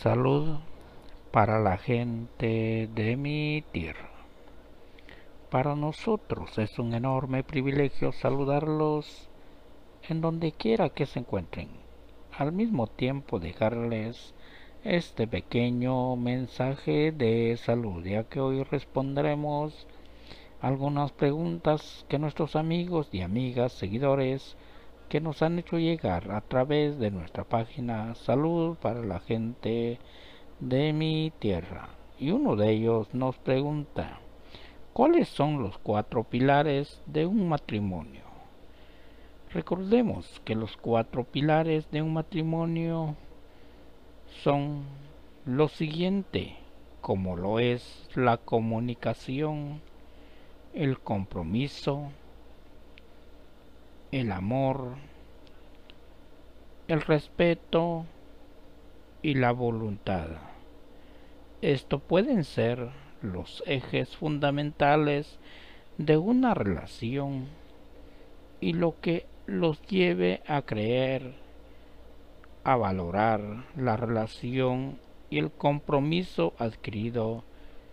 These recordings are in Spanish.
Salud para la gente de mi tierra. Para nosotros es un enorme privilegio saludarlos en donde quiera que se encuentren. Al mismo tiempo dejarles este pequeño mensaje de salud, ya que hoy responderemos algunas preguntas que nuestros amigos y amigas seguidores que nos han hecho llegar a través de nuestra página Salud para la gente de mi tierra. Y uno de ellos nos pregunta: ¿cuáles son los 4 pilares de un matrimonio? Recordemos que los 4 pilares de un matrimonio son lo siguiente, como lo es la comunicación, el compromiso, el amor, el respeto y la voluntad. Esto pueden ser los ejes fundamentales de una relación y lo que los lleve a creer, a valorar la relación y el compromiso adquirido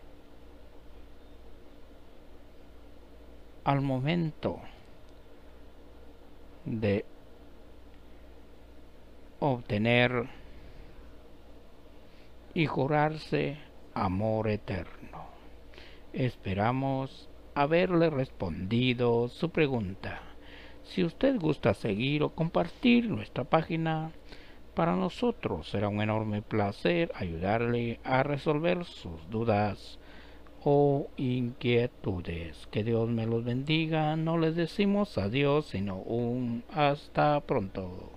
al momento de obtener y jurarse amor eterno. Esperamos haberle respondido su pregunta. Si usted gusta seguir o compartir nuestra página, para nosotros será un enorme placer ayudarle a resolver sus dudas o inquietudes. Que Dios me los bendiga. No les decimos adiós, sino un hasta pronto.